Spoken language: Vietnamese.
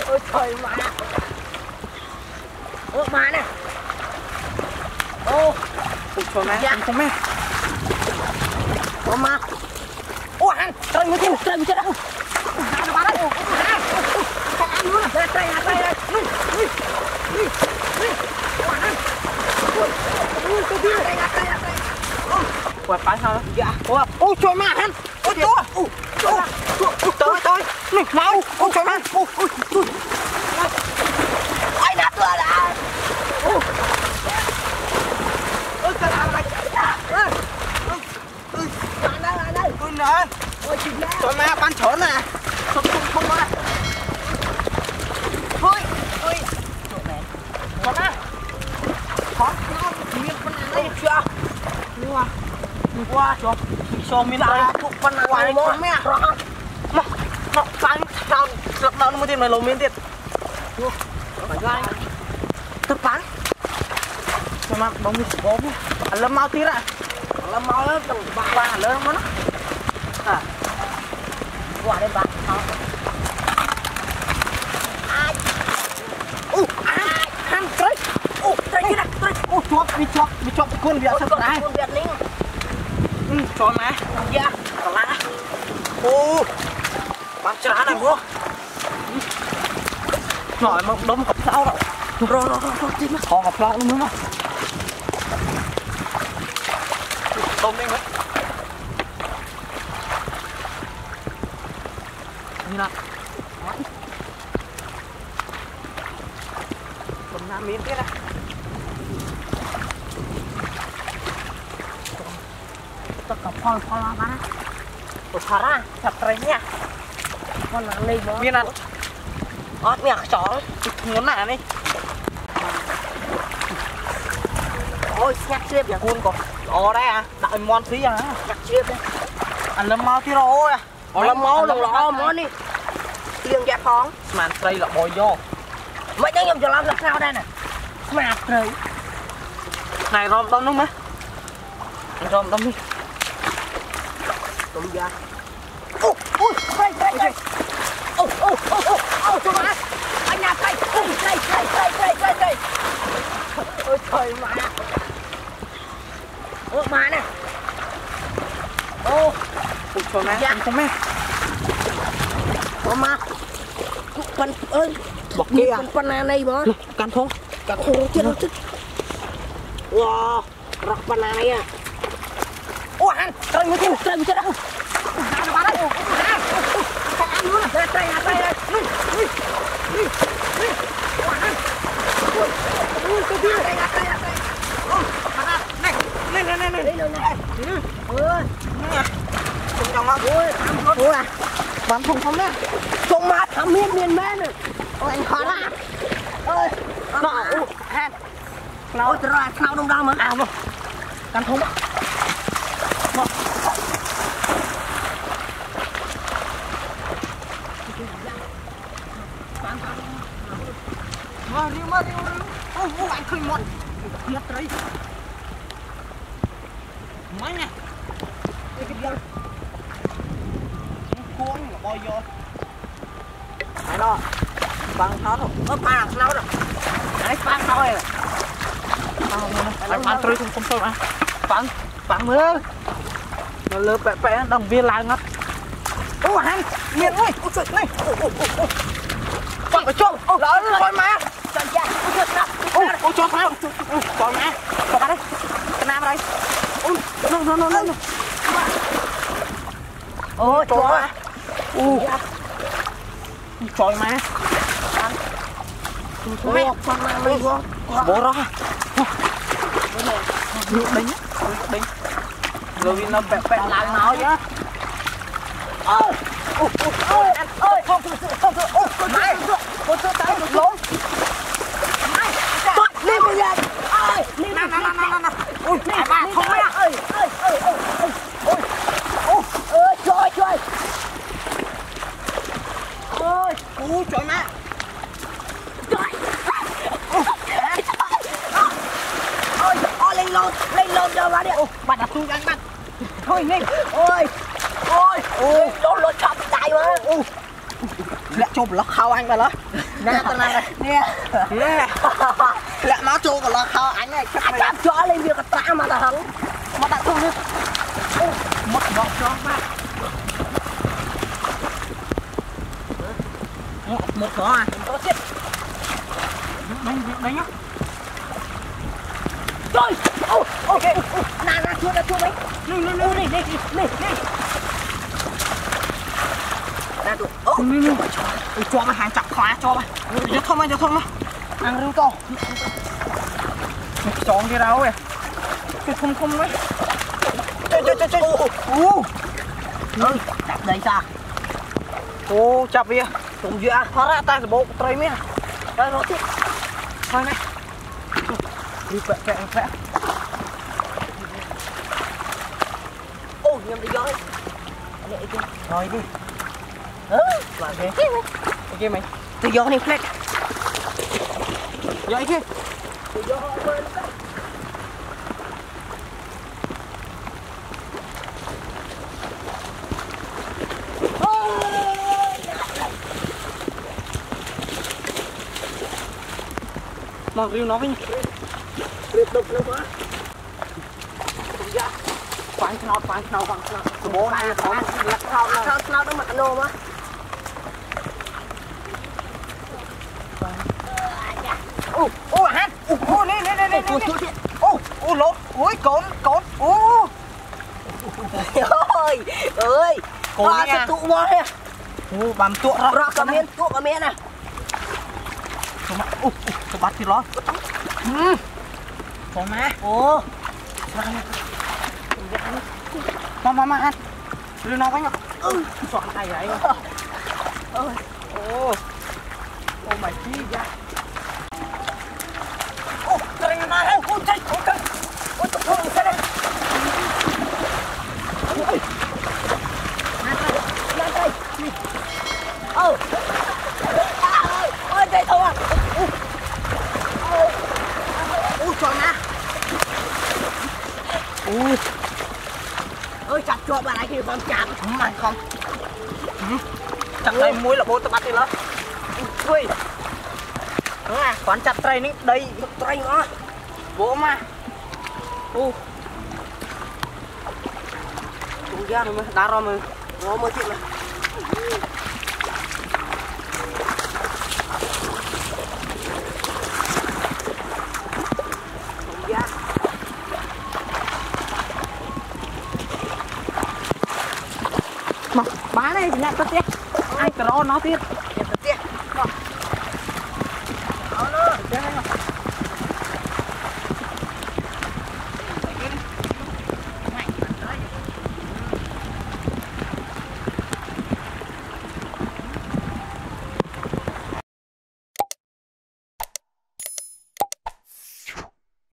ôi trời mà mà nè ô trời mẹ không mẹ mà ô anh trời mới chết đâu bà đấy không ăn nữa đây đây quạt phải sao đó dạ ôi trời mà anh ôi trời này máu ôi trời mà ôi ai nát rồi đã ôi trời ơi đây ôi nè ôi chị nè trời mẹ ban chở nè không có thôi ôi còn á khó miếng con này chưa qua cho mình đây con này món mẹ mà phải sao lực nào nó mới tiền mày lầu miếng tiền phải gai tập bán nhưng mà bông mình có lâm mau tí ra lâm mau đó tầm ba lớn nó à quả đây bạn ăn tới tới cái này tới bị chọc con việt sao này con việt lính cho mẹ dạ còn lại bán trả này bố nói mà đống cặp sao đâu rồi đi mà còn cặp sao luôn nữa tôm đi mấy như nào tôm nam miếng tiết à tất cả phol mana utara satrenya con này lên miếng ăn ót miệng chó muốn nè đi ôi nhặt chếp vậy cuốn có đây à đại món tí à nhặt chếp đấy anh lâm mau tí rồi à lâm mau đồng lọ món đi tiền giá phong màn đây là bồi vô mấy cái nhầm cho làm sao đây nè mạt rồi này rôm đông đúng mấy rôm đông đi tụi ra ôi đây cho má anh nhà đây ôi trời mà mà nè ôi trời mẹ không mẹ mà phần ơi bọc kia phần này bó can thong chết wow rắc phần này à ô anh trời mới chết đâu bà đấy không ăn nữa đây bán không đấy không mát thắm miên mê nữa ôi anh khó ra ơi nó han ôi trời ơi sao đông đau mà vâng can thong mà riu ô anh khơi một nhất đấy mấy nè cái gì cuốn là bôi vô này đó bằng nó rồi bằng nó rồi đấy bằng thôi bằng tôi không sâu à bằng mưa nó lơ bẹ đồng viên lại ngắt ô anh miền ơi ô trời này bằng ở chỗ lỡ rồi mà ô cho sao còn nè còn đây cái nam đây nó ôi trời trời mà mẹ con này đi bố ra đánh rồi nó bẹ lại nó chứ ôi anh ơi không mày con số tay được luôn lên bây giờ ơi lên nào ôi bà không mẹ ơi trời ôi trời mẹ ôi lên lộn cho bà đi bà đặt xuống anh bạn thôi lên ôi lên lộn chọc tay mà lẹ chụp lắc khao anh vào đó nè tao này nè lẹ máu trâu của lo khao anh này chắc mày chạm chó lên việc tạ mà tao hứng mà tao không biết mất bọc cho mà một khó à có chết đấy nhá rồi ok nè chua đấy đi nè tụi cho mày hàng chặt khóa cho mày cho thông mà ăn rau to chọn cái đâu vậy cái không đấy đạp đây sao ô chập đi cũng dễ hóa ra ta sẽ bộ trai mía đây nó chết thôi này đi vẽ ô nhầm đi rồi rồi đi làm thế ok mày từ gió này flex vậy chứ từ gió bên mà riêu nó với nhỉ tiếp tục nữa quá phán khao bố này có lắc khao sao nó mặt nô mà ô hát ô nè ô lột ôi cồn ơi ơi cồn sẽ tụ mò nè ô bám tụ ra tụ cả miếng nè ô tôi bắt thì lo có má ô mà hát đưa nó với nhau chọn tay vậy ô mày chi ra ô trời ơi ô chạy ô tụi con sẽ đây nè đây ô ôi đây thôi à ô trời nè ơi chặt cho bà này thì con chặt mày không chẳng đây muối là bố tao bắt đi đó ui đúng à quán chặt tray ní đây tray nó bố mà ô tụi ra rồi mà đá rồi mà nó mới chuyện này mà bán này thì lại tất tiếc ai cờ nó tiếc tiếp nó